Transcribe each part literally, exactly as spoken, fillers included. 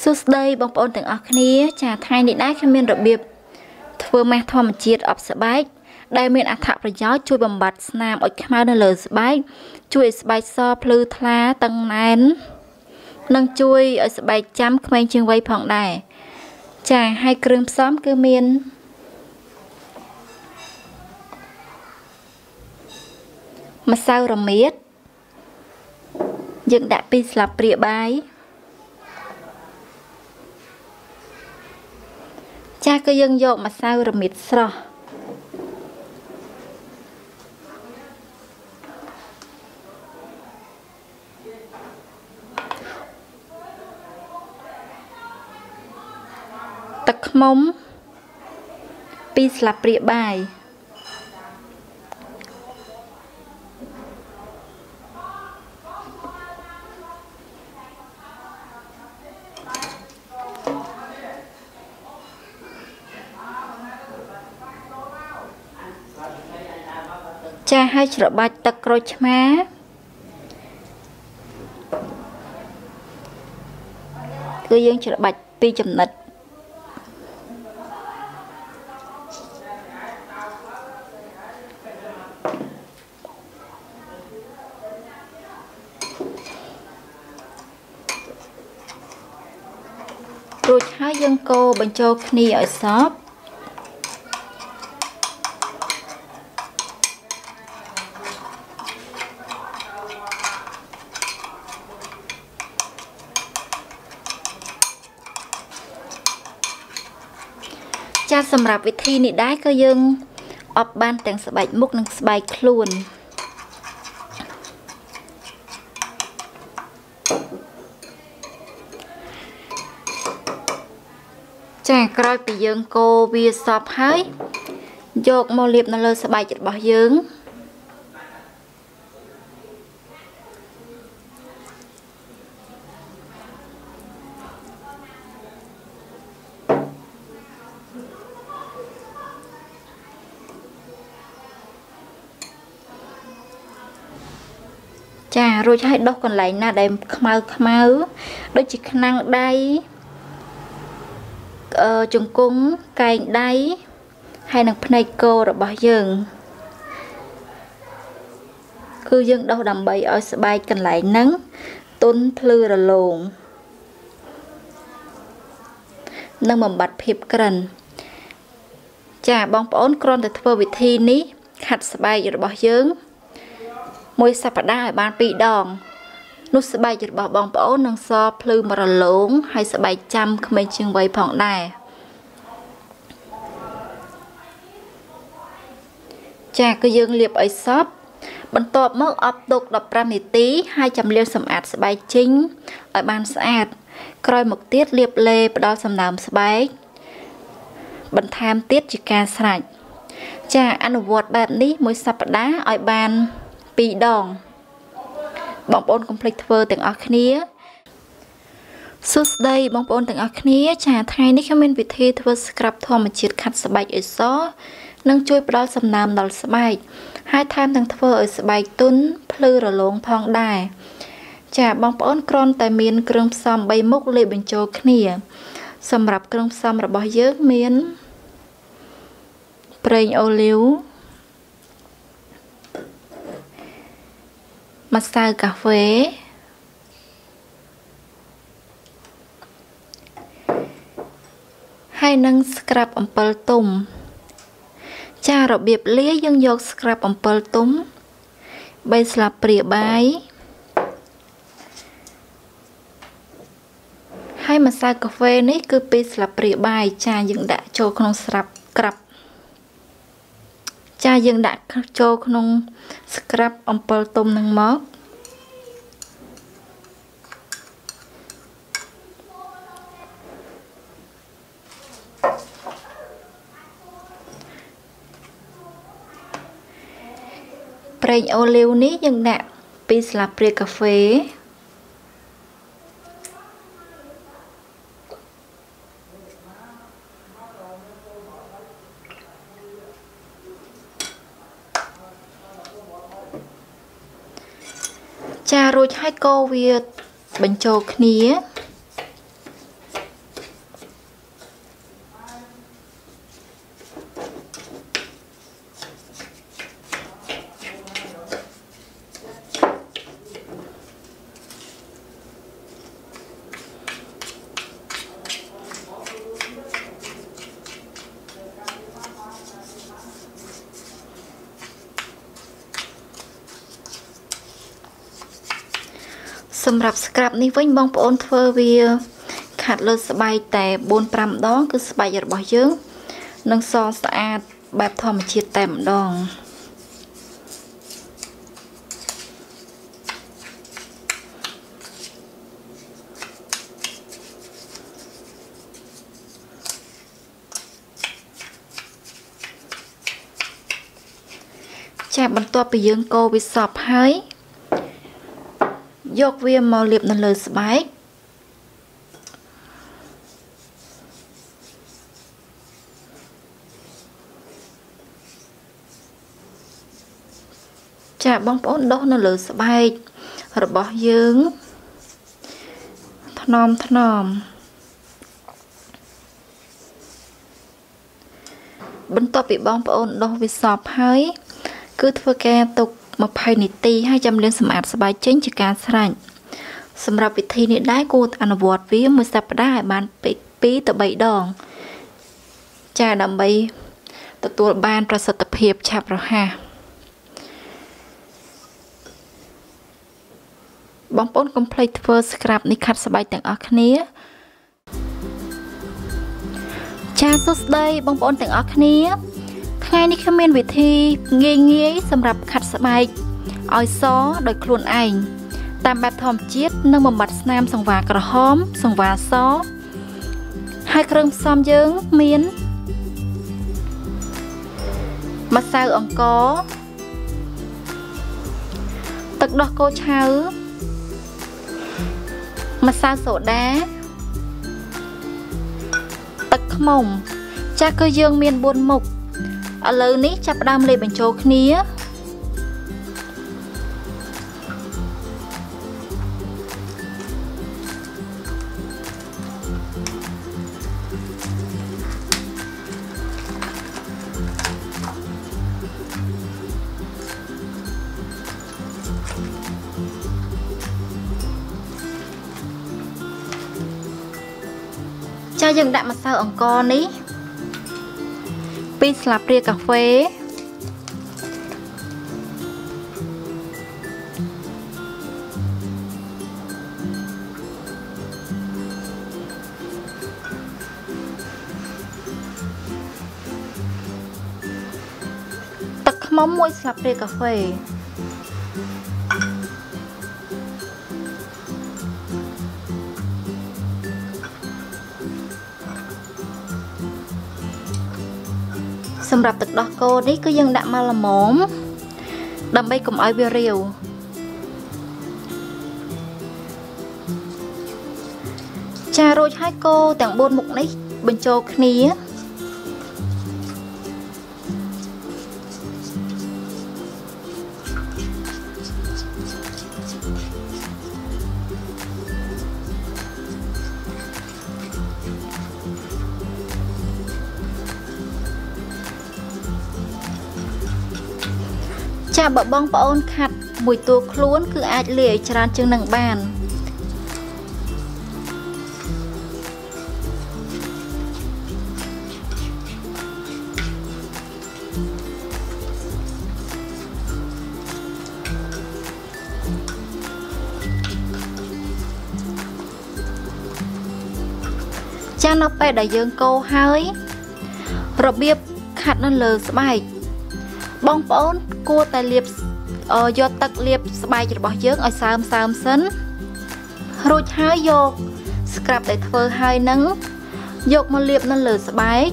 Sus đây bóng bóng từng ở khía chả thay định ái khi miền đặc biệt vừa mang thua một chiết ập sợ bách đây miền ạc thạc rồi gió chui bầm bạch nam ở khám đơn lời sợ bách chui sợ bách so plư thla tăng nén nâng chui ở sợ bách chăm khmênh chương vây phòng đài chả hai krơm xóm cứ miền mà sao rồi miết dựng đã pi sạp rịa bái cha cứ dân dột mà sao rồi mịt sọ tắc mông pi sạp rịa bài cha hai chợ bạch tắc rồi má cứ dân chợ bạch pi chấm nứt rồi hai dân cô bên châu khni ở shop chaสำหรับวิธีนี้ได้ก็ยังออกบ้านแต่งสบายมุกนังสบายคลุนចាក្រោយពីយើងកូរវាសពហើយយកមកលាបនៅលើស្បែករបស់យើងចារួចឲ្យដុសកន្លែងណាដែលខ្មៅខ្មៅដូចជាខ្នាំងដៃអឺជង្គង់កែងដៃហើយនឹងភ្នែកគោរបស់យើងគឺយើងដុសដើម្បីឲ្យស្បែកកន្លែងហ្នឹងទន់ភ្លឺរលោងនិងបំបត្តិភាពក្រិនចាបងប្អូនគ្រាន់តែធ្វើវិធីនេះខាត់ស្បែករបស់យើងមួយសប្តាហ៍ឲ្យបានពីរដងនោះស្បែករបស់បងប្អូននឹងសភ្លឺមករលោងហើយស្បែកចាំក្មេងជាងវ័យផងដែរចាគឺយើងលាបឲ្យសព្វបន្ទាប់មកអប់ទុកដប់ប្រាំនាទីហើយចាំលាងសម្អាតស្បែកចេញឲ្យបានស្អាតក្រោយមកទៀតលាបលេផ្ដល់សំណើមស្បែកបន្ថែមទៀតជាការស្រេចចាអនុវត្តបែបនេះមួយសប្តាហ៍ឲ្យបានពីរដងបងប្អូនកុំភ្លេចធ្វើទាំងអស់គ្នាសួស្តីបងប្អូនទាំងអស់គ្នាចាថ្ងៃនេះខ្ញុំមានវិធីធ្វើស្ក្រាប់ធម្មជាតិខាត់ស្បែកឲ្យសនិងជួយផ្ដល់សំណើមដល់ស្បែកហើយថែមទាំងធ្វើឲ្យស្បែកទន់ភ្លឺរលោងផងដែរចាបងប្អូនគ្រាន់តែមានគ្រឿងផ្សំបីមុខលាយបញ្ចូលគ្នាសម្រាប់គ្រឿងផ្សំរបស់យើងមានប្រេងអូលីវម្សៅកាហ្វេហើយនឹងស្ក្រាប់អំពិលទុំចារបៀបលាយយើងយកស្ក្រាប់អំពិលទុំបីស្លាបព្រាបាយហើយម្សៅកាហ្វេនេះគឺពីរស្លាបព្រាបាយចាយើងដាក់ចូលក្នុងស្រាប់ក្រាប់ចាយើងដាក់ចូលក្នុងស្ក្រាប់អំពិលទុំនឹងមកប្រេងអូលីវនេះយើងដាក់ពីរស្លាបព្រាកាហ្វេចារួចហើយកូរវាបញ្ចូលគ្នា ចាសម្រាប់ scrub នេះវិញបងប្អូនធ្វើវាខាត់លើស្បែកតែ bốn năm ដងគឺស្បែករបស់យើងនឹងសស្អាតបែបធម្មជាតិតែម្ដងចាបន្ទាប់ពីយើងកូរវាសព្វហើយយកវាមកលាបនៅលើស្បែកចាបងប្អូនដុសនៅលើស្បែករបស់យើងថ្នមថ្នមបន្ទាប់ពីបងប្អូនដុសវាសព្វហើយគឺធ្វើការទុក20នាទីហើយចាំលាងសម្អាតស្បែកចេញជាការស្រេចសម្រាប់វិធីនេះដែរគួរអនុវត្តវាមួយសប្តាហ៍ឲ្យបានពីរទៅបីដងចាដើម្បីទទួលបានប្រសិទ្ធភាពឆាប់រហ័សបងប្អូនកុំភ្លេចធ្វើ scrub នេះខាត់ស្បែកទាំងអស់គ្នាចាសួស្តីបងប្អូនទាំងអស់គ្នាថ្ងៃនេះខ្ញុំមានវិធីងាយងាយសម្រាប់ខាត់ស្បែកឲ្យសដោយខ្លួនឯងតាមបែបធម្មជាតិនិងបំបត្តិស្នាមសង្វារក្រហមសង្វារសហើយគ្រឿងផ្សំយើងមានម្សៅអង្ករទឹកដោះគោឆៅម្សៅសូដាទឹកខ្មុំចាស់គឺយើងមានbốnមុខឥឡូវនេះចាប់ផ្ដើមលាយបញ្ចូលគ្នាចាយើងដាក់ម្សៅអង្ករនេះពីរស្លាបព្រាកាហ្វេទឹកខ្មុំមួយស្លាបព្រាកាហ្វេសម្រាប់ទឹកដោះគោនេះគឺយើងដាក់មកល្មមដើម្បីកុំឲ្យវារាវចារួចហើយគោទាំងbốnមុខនេះបញ្ចូលគ្នាចាបើបងប្អូនខាត់មួយតួខ្លួនគឺអាចលាយឲ្យច្រើនជាងនឹងបានចានៅពេលដែលយើងកូរហើយរបៀបខាត់នៅលើស្បែកបងប្អូនគួរតែលាបយកទឹកលាបស្បែករបស់យើងឲ្យសើមសើមសិនរួចហើយយក scrub ដែលធ្វើហើយនឹងយកមកលាបនៅលើស្បែក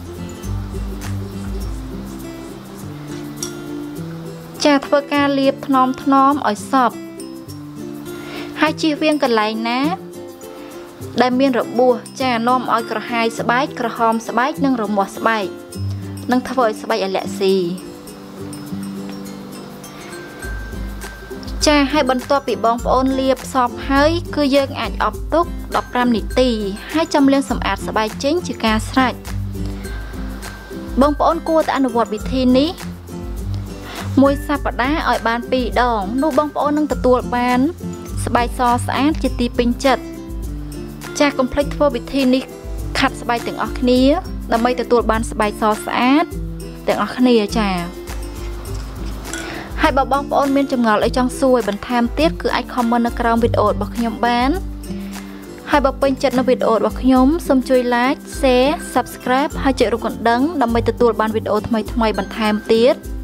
ចាធ្វើការលាបថ្នមថ្នមឲ្យសព្វហើយជៀសវាងកន្លែងណាដែលមានរបួសចានាំឲ្យក្រហាយស្បែកក្រហមស្បែកនិងរមាស់ស្បែកនឹងធ្វើឲ្យស្បែកអាឡែស៊ីចាហើយបន្ទាប់ពីបងប្អូនលាបសព្វហើយគឺយើងអាចអប់ទុក15នាទីហើយចាំលាងសម្អាតស្បែកចេញជាការស្រេចបងប្អូនគួរតែអនុវត្តវិធីនេះមួយសប្តាហ៍ឲ្យបានពីរដងនោះបងប្អូននឹងទទួលបានស្បែកសស្អាតជាទីពេញចិត្តចាកុំភ្លេចធ្វើវិធីនេះខាត់ស្បែកទាំងអស់គ្នាដើម្បីទទួលបានស្បែកសស្អាតទាំងអស់គ្នាចាហើយហើយបើបងប្អូនមានចម្ងល់អីចង់សួរឲ្យបន្ថែមទៀតគឺអាច comment នៅក្រោមវីដេអូរបស់ខ្ញុំបានហើយបើពេញចិត្តនៅវីដេអូរបស់ខ្ញុំសូមជួយ like share subscribe ហើយចុចរូបកណ្ដឹងដើម្បីទទួលបានវីដេអូថ្មីៗបន្ថែមទៀត